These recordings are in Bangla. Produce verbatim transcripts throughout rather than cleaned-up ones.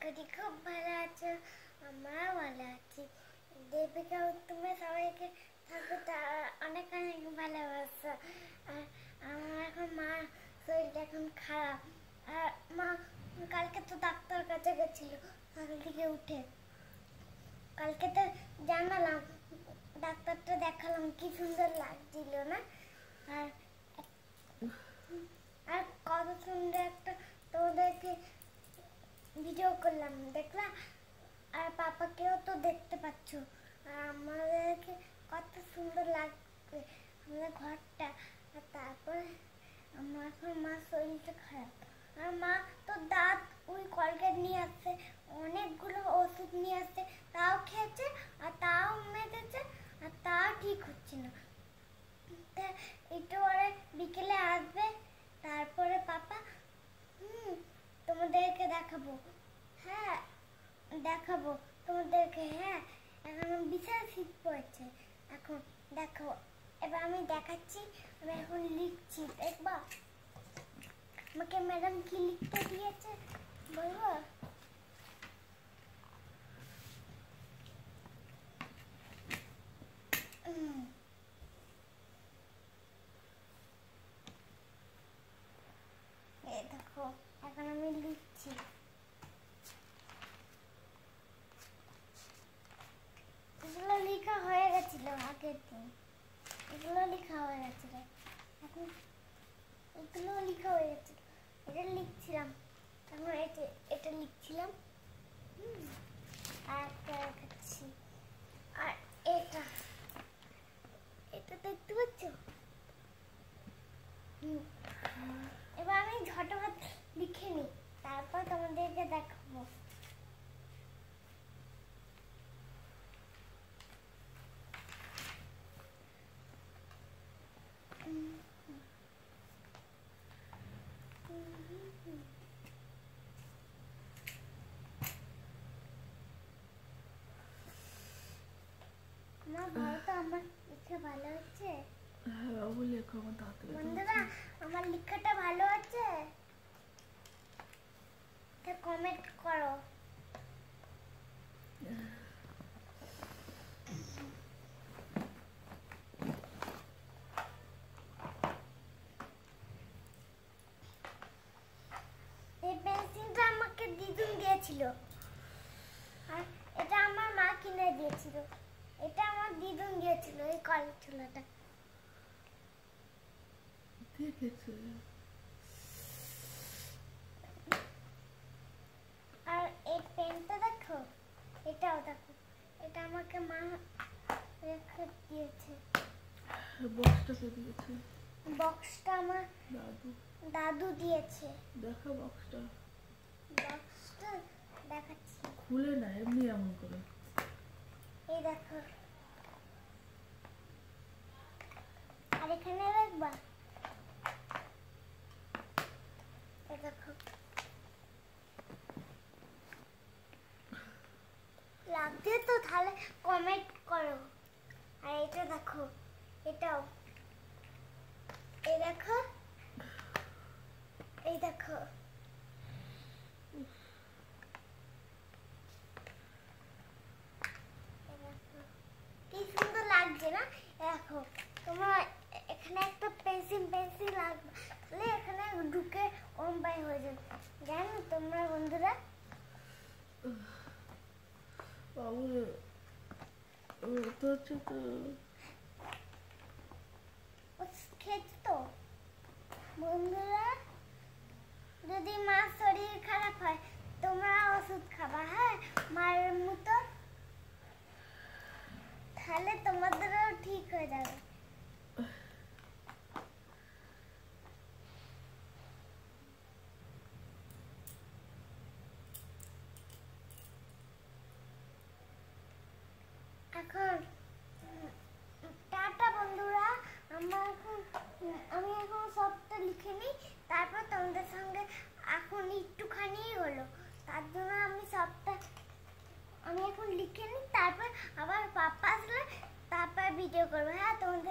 করি খুব ভালো আছো, আমরাও ভালো আছি। দেবিকা তুমি সবাইকে থাকো অনেক অনেক ভালোবাসা। আর আমার এখন মা শরীরটা এখন খারাপ। আর মা কালকে তো ডাক্তার কাছে গেছিল সকাল থেকে উঠে। কালকে তো জানালাম ডাক্তারটা দেখালাম, কি সুন্দর লাগছিল না? আর আর কত সুন্দর একটা তোমাদেরকে ভিডিও করলাম, দেখলা? আর পাপাকেও তো দেখতে পাচ্ছ। আর আমাদেরকে কত সুন্দর লাগবে আমাদের ঘরটা। আর তারপরে আমার এখন মার শরীরটা খারাপ। আর মা তো দাঁত ওই কলগেট নিয়ে আসছে, অনেকগুলো ওষুধ নিয়ে আসছে, তাও খেয়েছে আর তাও মেজেছে আর তাও ঠিক হচ্ছে না। একটু পরে বিকেলে আসবে, তারপরে পাপা হুম তোমাদেরকে দেখাবো। হ্যাঁ দেখাবো তোমাদেরকে। হ্যাঁ এখন বিশাল শীত পড়েছে, এখন দেখো। এবার আমি দেখাচ্ছি, আমি এখন লিখছি, দেখবা আমাকে ম্যাডাম কি লিখতে দিয়েছে বলবো? এই দেখো এখন আমি লিখছি। এগুলো লেখা হয়ে গেছিল আগের দিন, এগুলো লেখা হয়ে গেছিল, এখন এগুলো লেখা হয়ে গেছিল। এটা লিখছিলাম, এখন এটা এটা লিখছিলাম। হুম আর একটা দেখাচ্ছি। আর এটা এটা দেখতে পাচ্ছ? হুম এবার আমি ঝটপট লিখে নিই, তারপর তোমাদেরকে দেখাবো। আমার ভালো তো, আমার লিখে ভালো হচ্ছে। হ্যাঁ বাবু লেখো, আমার দাঁতে বন্ধুরা আমার লেখাটা ভালো আছে? কমেন্ট করো। এই পেন্সিলটা আমাকে দিদুন দিয়েছিল, আর এটা আমার মা কিনে দিয়েছিল। এটা আমার দিদুন দিয়েছিল, এই কলের চুলাটা দেখেছে। আর এই পেনটা দেখো, এটাও দেখো, এটা আমাকে মা রেখে দিয়েছে। বক্সটা কে দিয়েছে? বক্সটা আমার দাদু দাদু দিয়েছে। দেখা বক্সটা, বক্সটা দেখাচ্ছি। খুলে না, এমনি এমন করে। এই দেখো, আর এখানে দেখবা, এই দেখো লাগছে তো? তাহলে কমেন্ট করো। আর এটা দেখো, এটাও, এই দেখো, এই দেখো কি সুন্দর লাগছে না? দেখো তোমরা এখানে একটা পেন্সিল পেন্সিল লাগবে, তাহলে এখানে ঢুকে অম্বাই হয়ে যাবে, জানো তোমরা বন্ধুরা? বাবু তো হচ্ছে তো খেয়েছো তো বন্ধুরা? যদি মার শরীর খারাপ হয় তোমরা ওষুধ খাবা, হ্যাঁ মায়ের মতো, তাহলে তোমাদেরও ঠিক হয়ে যাবে। এখন টাটা বন্ধুরা, আমরা এখন আমি এখন সবটা লিখে নিই, তারপর তোমাদের সঙ্গে এখন একটুখানি হলো, তার জন্য আমি সবটা আমি এখন লিখে নিই, তারপর আবার পাপা আসলে তারপর ভিডিও করবো। হ্যাঁ তোমাদের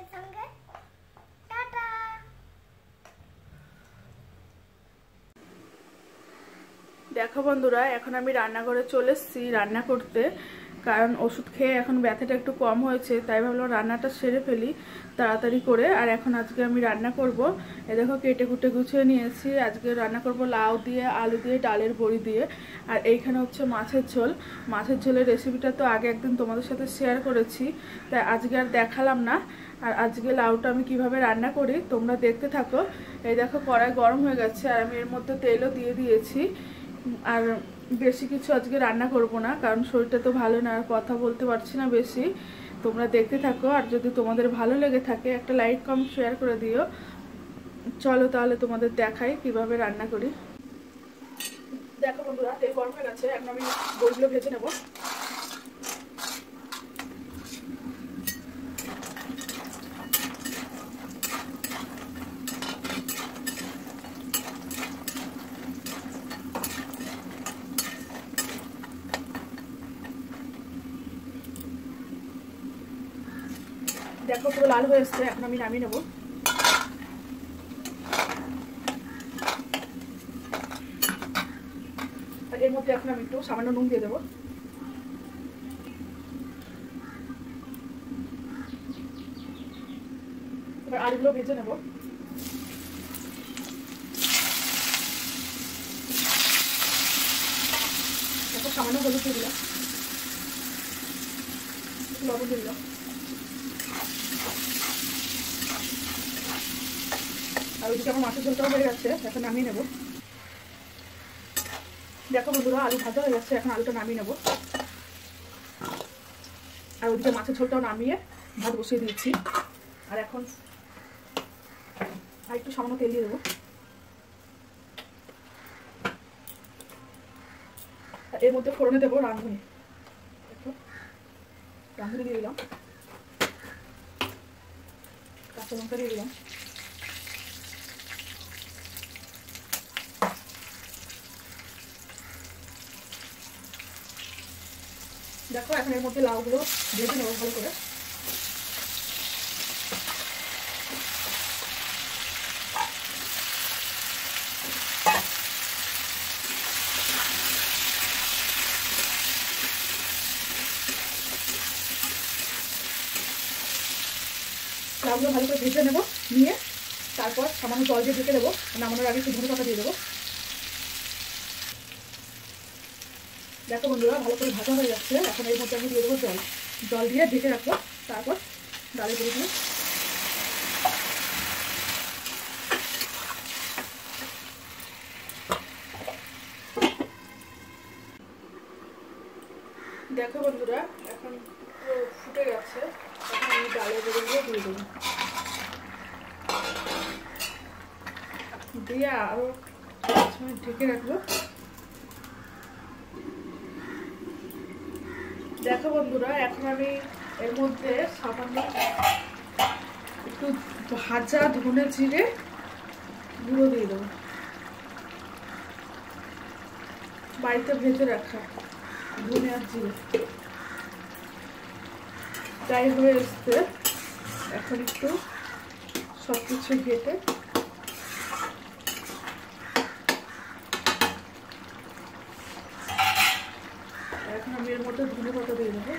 দেখো বন্ধুরা, এখন আমি রান্নাঘরে চলে এসেছি রান্না করতে, কারণ ওষুধ খেয়ে এখন ব্যথাটা একটু কম হয়েছে, তাই ভাবলাম রান্নাটা সেরে ফেলি তাড়াতাড়ি করে। আর এখন আজকে আমি রান্না করব, এ দেখো কেটে কুটে গুছিয়ে নিয়েছি। আজকে রান্না করব লাউ দিয়ে, আলু দিয়ে, ডালের বড়ি দিয়ে। আর এইখানে হচ্ছে মাছের ঝোল। মাছের ঝোলের রেসিপিটা তো আগে একদিন তোমাদের সাথে শেয়ার করেছি, তাই আজকে আর দেখালাম না। আর আজকে লাউটা আমি কিভাবে রান্না করি তোমরা দেখতে থাকো। এই দেখো কড়াই গরম হয়ে গেছে, আর আমি এর মধ্যে তেলও দিয়ে দিয়েছি। আর বেশি কিছু আজকে রান্না করব না, কারণ শরীরটা তো ভালো না, আর কথা বলতে পারছি না বেশি। তোমরা দেখতে থাকো, আর যদি তোমাদের ভালো লেগে থাকে একটা লাইক কমেন্ট শেয়ার করে দিও। চলো তাহলে তোমাদের দেখাই কিভাবে রান্না করি। দেখো বন্ধুরা, তেল গরম হয়ে গেছে, এখন আমি বড়িগুলো ভেজে নেব। দেখো পুরো লাল হয়ে এসছে, এখন আমি নামিয়ে নেব। আর এর মধ্যে এখন আমি একটু সামান্য নুন দিয়ে দেবো। এবার আলুগুলো ভেজে নেব। দেখো সামান্য হলুদ দিয়ে দিলাম, লবণ দিয়ে দিলাম। আর ওইদিকে আমার মাছের ঝোলটাও হয়ে গেছে, এখন নামিয়ে নেব। দেখো বন্ধুরা, আলু ভাজা হয়ে গেছে, এখন আলুটা নামিয়ে নেব। আর ওইদিকে মাছের ঝোলটাও নামিয়ে ভাত বসিয়ে দিয়েছি। আর এখন আর একটু সামান্য তেল দিয়ে দেবো। আর এর মধ্যে ফোড়নে দেবো রাঁধুনি। দেখো রাঁধুনি দিয়ে দিলাম, কাঁচা লঙ্কা দিয়ে দিলাম। দেখো এখন এর মধ্যে লাউগুলো ভেজে নেবো ভালো করে। লাউগুলো ভালো করে ভেজে নেবো, নিয়ে তারপর সামান্য জল দিয়ে ঢেকে দেবো। নামানোর আগে একটু ধনে পাতা দিয়ে দেবো। দেখো বন্ধুরা, ভালো করে ভাজা হয়ে যাচ্ছে, এখন এর মধ্যে আমি দিয়ে দেবো জল। জল দিয়ে ঢেকে রাখবো, তারপর ডালের বড়ি দিয়ে দেখো বন্ধুরা, এখন পুরো ফুটে গেছে। এখন আমি ডালের বড়িগুলো দিয়ে দেবো, দিয়ে আরও পাঁচ মিনিট ঢেকে রাখবো। দেখো বন্ধুরা, এখন আমি এর মধ্যে সামান্য একটু ভাজা ধনে জিরে গুঁড়ো দিয়ে দেবো, বাড়িতে ভেজে রাখা ধনে আর জিরে। তাই হয়ে এসছে, এখন একটু সব কিছু ঘেটে এখন আমি এর মধ্যে ধনে পাতা দিয়ে দেবো।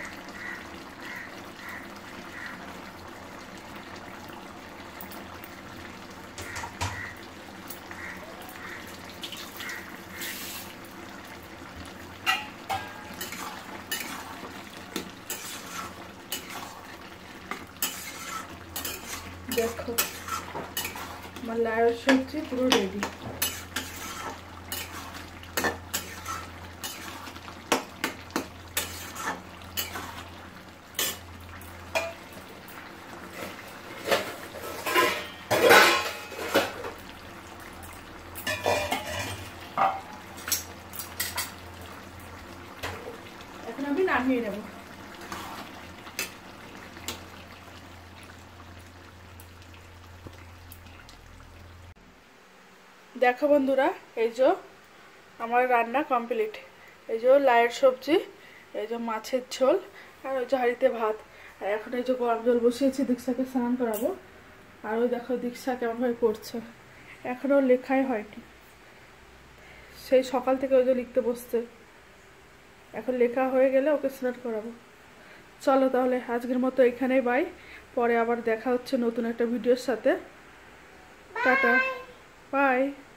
দেখো আমার লাউয়ের সবজি পুরো রেডি। এখন আমি নামিয়ে নেব। দেখো বন্ধুরা, এই যে আমার রান্না কমপ্লিট। এই যে লাউয়ের সবজি, এই যে মাছের ঝোল, আর ওই যে হাঁড়িতে ভাত। আর এখন এই যে গরম জল বসিয়েছি, দীক্ষাকে স্নান করাবো। আর ওই দেখো দীক্ষা কেমনভাবে করছে, এখনও লেখাই হয়নি। সেই সকাল থেকে ওই যে লিখতে বসছে। এখন লেখা হয়ে গেলে ওকে স্টার্ট করাবো। চলো তাহলে আজকের মতো এখানেই বাই, পরে আবার দেখা হচ্ছে নতুন একটা ভিডিওর সাথে। Tata, by.